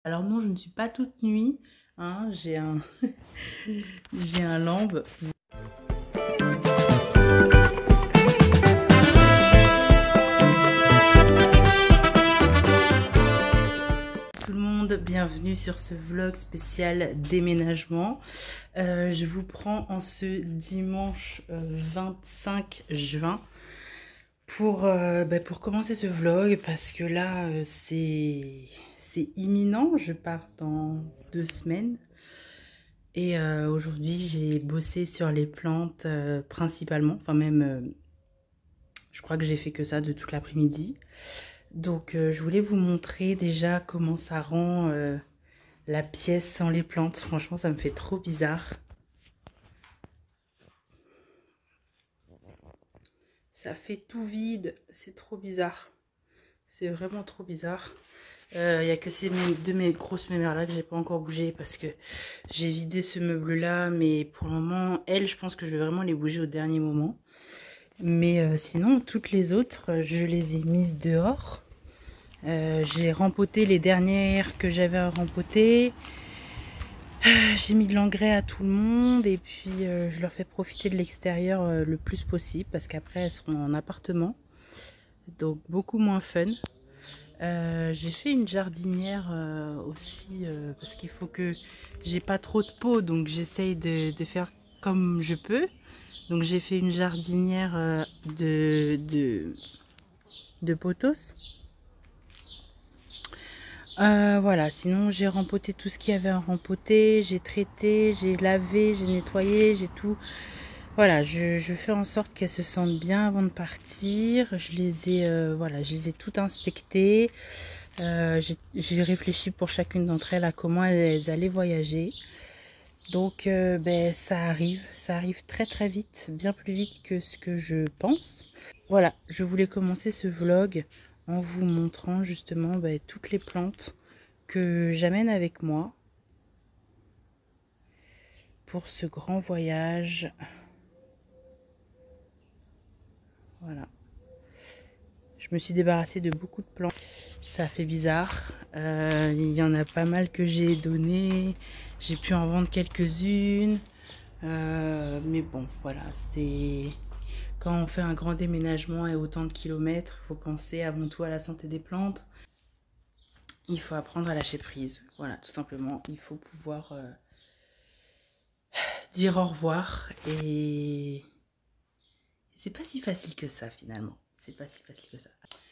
Alors non, je ne suis pas toute nuit, hein, j'ai un j'ai un lambe. Tout le monde, bienvenue sur ce vlog spécial déménagement. Je vous prends en ce dimanche 25 juin pour commencer ce vlog parce que là c'est imminent, je pars dans 2 semaines. Et aujourd'hui, j'ai bossé sur les plantes principalement, enfin même, je crois que j'ai fait que ça de toute l'après-midi. Donc je voulais vous montrer déjà comment ça rend la pièce sans les plantes. Franchement, ça me fait trop bizarre. Ça fait tout vide, c'est trop bizarre. C'est vraiment trop bizarre. Il n'y a que deux mes grosses mémères là que j'ai pas encore bougé parce que j'ai vidé ce meuble là, mais pour le moment, elles, je pense que je vais vraiment les bouger au dernier moment. Mais sinon, toutes les autres, je les ai mises dehors. J'ai rempoté les dernières que j'avais à rempoter. J'ai mis de l'engrais à tout le monde et puis je leur fais profiter de l'extérieur le plus possible parce qu'après elles seront en appartement. Donc beaucoup moins fun. J'ai fait une jardinière aussi parce qu'il faut que j'ai pas trop de peau, donc j'essaye de faire comme je peux. Donc j'ai fait une jardinière de pothos. Voilà, sinon j'ai rempoté tout ce qu'il y avait à rempoter, j'ai traité, j'ai lavé, j'ai nettoyé, j'ai tout. Voilà, je fais en sorte qu'elles se sentent bien avant de partir. Voilà, je les ai toutes inspectées. J'ai réfléchi pour chacune d'entre elles à comment elles allaient voyager. Donc ça arrive très très vite, bien plus vite que ce que je pense. Voilà, je voulais commencer ce vlog en vous montrant justement toutes les plantes que j'amène avec moi pour ce grand voyage. Voilà. Je me suis débarrassée de beaucoup de plantes. Ça fait bizarre. Il y en a pas mal que j'ai donné. J'ai pu en vendre quelques-unes. Mais bon, voilà. C'est quand on fait un grand déménagement et autant de kilomètres, il faut penser avant tout à la santé des plantes. Il faut apprendre à lâcher prise. Voilà, tout simplement. Il faut pouvoir dire au revoir. Et c'est pas si facile que ça finalement. C'est pas si facile que ça.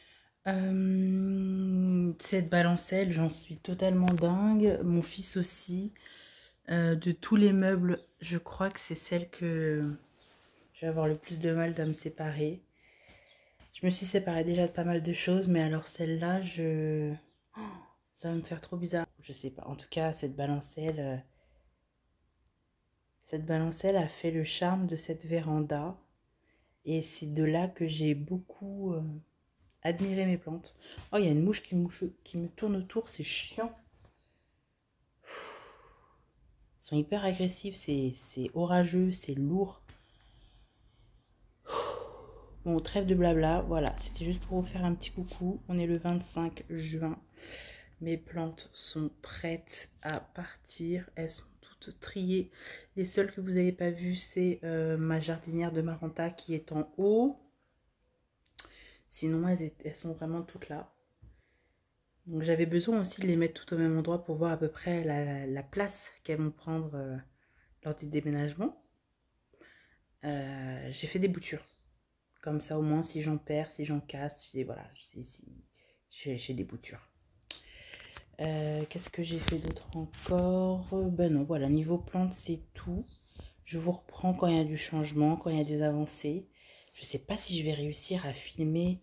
Cette balancelle, j'en suis totalement dingue. Mon fils aussi. De tous les meubles, je crois que c'est celle que je vais avoir le plus de mal à me séparer. Je me suis séparée déjà de pas mal de choses, mais alors celle-là, ça va me faire trop bizarre. Je sais pas. En tout cas, cette balancelle a fait le charme de cette véranda. Et c'est de là que j'ai beaucoup admiré mes plantes. Oh, il y a une mouche qui me tourne autour, c'est chiant. Ils sont hyper agressifs, c'est orageux, c'est lourd. Bon, trêve de blabla, voilà, c'était juste pour vous faire un petit coucou. On est le 25 juin. Mes plantes sont prêtes à partir. Elles sont toutes triées. Les seules que vous n'avez pas vues, c'est ma jardinière de Maranta qui est en haut. Sinon, elles sont vraiment toutes là. Donc j'avais besoin aussi de les mettre tout au même endroit pour voir à peu près la place qu'elles vont prendre lors du déménagement. J'ai fait des boutures. Comme ça au moins si j'en perds, si j'en casse, voilà, j'ai des boutures. Qu'est-ce que j'ai fait d'autre encore? Ben non, voilà, niveau plantes c'est tout. Je vous reprends quand il y a du changement, quand il y a des avancées. Je ne sais pas si je vais réussir à filmer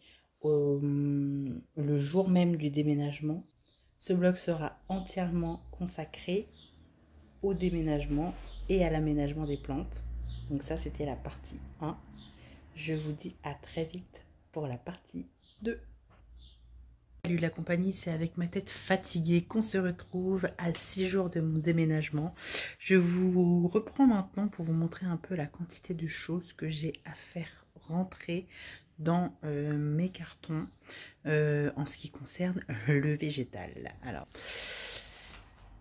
le jour même du déménagement. Ce vlog sera entièrement consacré au déménagement et à l'aménagement des plantes. Donc ça, c'était la partie 1. Je vous dis à très vite pour la partie 2. Salut la compagnie, c'est avec ma tête fatiguée qu'on se retrouve à 6 jours de mon déménagement. Je vous reprends maintenant pour vous montrer un peu la quantité de choses que j'ai à faire rentrer dans mes cartons en ce qui concerne le végétal. Alors,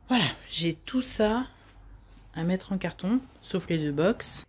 Voilà, j'ai tout ça à mettre en carton, sauf les 2 box.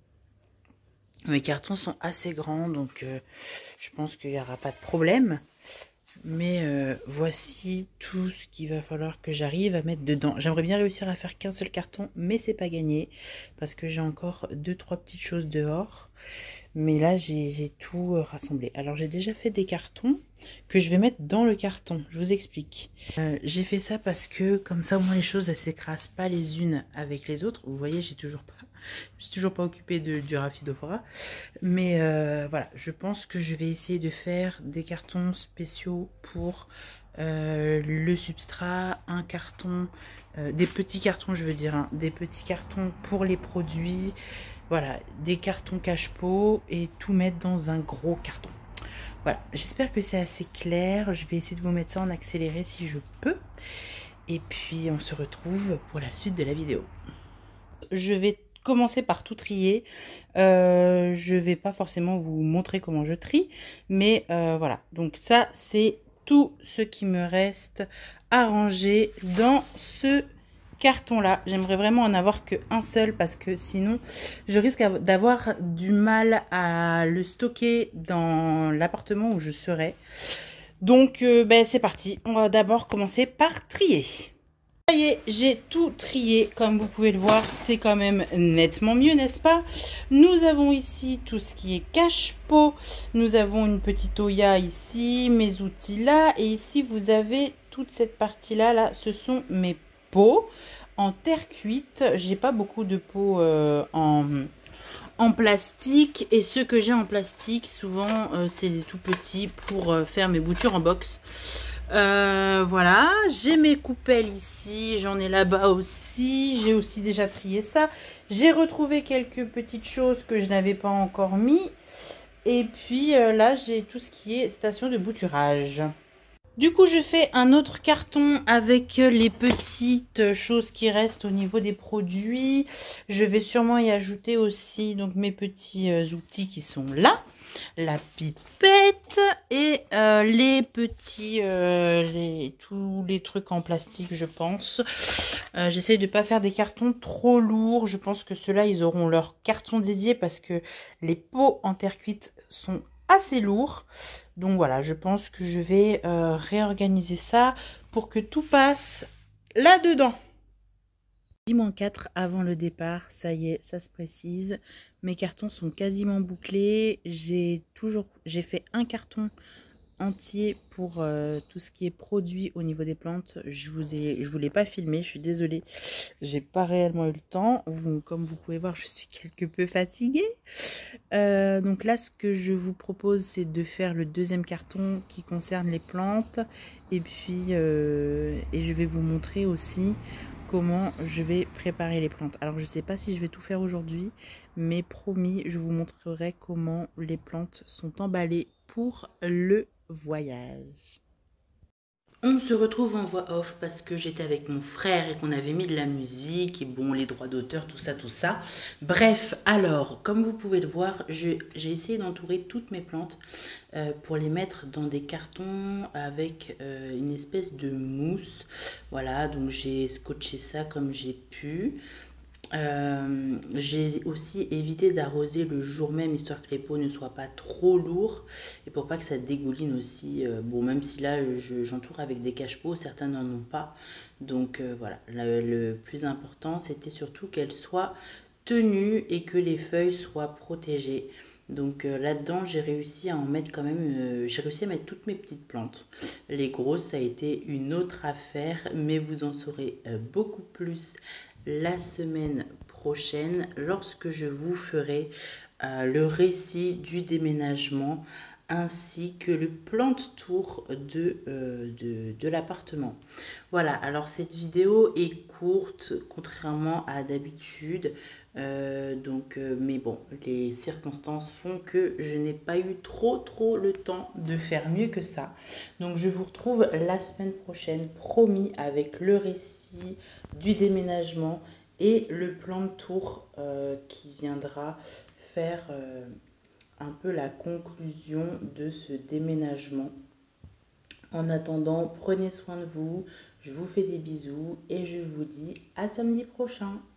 Mes cartons sont assez grands, donc je pense qu'il n'y aura pas de problème. Mais voici tout ce qu'il va falloir que j'arrive à mettre dedans. J'aimerais bien réussir à faire qu'un seul carton, mais c'est pas gagné. Parce que j'ai encore 2-3 petites choses dehors. Mais là, j'ai tout rassemblé. Alors, j'ai déjà fait des cartons que je vais mettre dans le carton. Je vous explique. J'ai fait ça parce que, comme ça, au moins, les choses, elles s'écrasent pas les unes avec les autres. Vous voyez, je me suis toujours pas occupée du Raphidophora. Mais voilà, je pense que je vais essayer de faire des cartons spéciaux pour le substrat, un carton, des petits cartons, je veux dire, hein, des petits cartons pour les produits. Voilà, des cartons cache-pot et tout mettre dans un gros carton. Voilà, j'espère que c'est assez clair. Je vais essayer de vous mettre ça en accéléré si je peux. Et puis on se retrouve pour la suite de la vidéo. Je vais commencer par tout trier. Je vais pas forcément vous montrer comment je trie. Mais voilà, donc ça c'est tout ce qui me reste à ranger dans ce carton là. J'aimerais vraiment en avoir qu'un seul parce que sinon je risque d'avoir du mal à le stocker dans l'appartement où je serai. Donc ben, c'est parti, on va d'abord commencer par trier. Ça y est, j'ai tout trié, comme vous pouvez le voir, c'est quand même nettement mieux, n'est-ce pas? Nous avons ici tout ce qui est cache-pot, nous avons une petite Oya ici, mes outils là, et ici vous avez toute cette partie-là, là, ce sont mes pots en terre cuite. J'ai pas beaucoup de pots en plastique, et ceux que j'ai en plastique, souvent, c'est des tout petits pour faire mes boutures en box. Voilà, j'ai mes coupelles ici, j'en ai là-bas aussi, j'ai aussi déjà trié ça. J'ai retrouvé quelques petites choses que je n'avais pas encore mis. Et puis là, j'ai tout ce qui est station de bouturage. Du coup, je fais un autre carton avec les petites choses qui restent au niveau des produits. Je vais sûrement y ajouter aussi donc mes petits outils qui sont là. La pipette et les petits, tous les trucs en plastique, je pense. J'essaie de ne pas faire des cartons trop lourds. Je pense que ceux-là, ils auront leur carton dédié parce que les pots en terre cuite sont assez lourds. Donc voilà, je pense que je vais réorganiser ça pour que tout passe là-dedans. 10-4 avant le départ, ça y est, ça se précise. Mes cartons sont quasiment bouclés. J'ai fait un carton entier pour tout ce qui est produit au niveau des plantes. Je vous l'ai pas filmé, je suis désolée. J'ai pas réellement eu le temps. Comme vous pouvez voir, je suis quelque peu fatiguée. Donc là, ce que je vous propose, c'est de faire le deuxième carton qui concerne les plantes. Et puis, et je vais vous montrer aussi comment je vais préparer les plantes. Alors, je ne sais pas si je vais tout faire aujourd'hui, mais promis, je vous montrerai comment les plantes sont emballées pour le voyage. On se retrouve en voix off parce que j'étais avec mon frère et qu'on avait mis de la musique et bon, les droits d'auteur, tout ça, tout ça. Bref, alors, comme vous pouvez le voir, j'ai essayé d'entourer toutes mes plantes pour les mettre dans des cartons avec une espèce de mousse. Voilà, donc j'ai scotché ça comme j'ai pu. J'ai aussi évité d'arroser le jour même histoire que les pots ne soient pas trop lourds et pour pas que ça dégouline aussi. Bon, même si là j'entoure avec des cache-pots, certains n'en ont pas. Donc voilà, le plus important c'était surtout qu'elles soient tenues et que les feuilles soient protégées. Donc là-dedans j'ai réussi à en mettre quand même, j'ai réussi à mettre toutes mes petites plantes. Les grosses ça a été une autre affaire, mais vous en saurez beaucoup plus la semaine prochaine lorsque je vous ferai le récit du déménagement ainsi que le plan tour de l'appartement. Voilà, alors cette vidéo est courte contrairement à d'habitude. Mais bon, les circonstances font que je n'ai pas eu trop le temps de faire mieux que ça. Donc je vous retrouve la semaine prochaine, promis, avec le récit du déménagement et le plan de tour qui viendra faire un peu la conclusion de ce déménagement. En attendant, prenez soin de vous. Je vous fais des bisous et je vous dis à samedi prochain.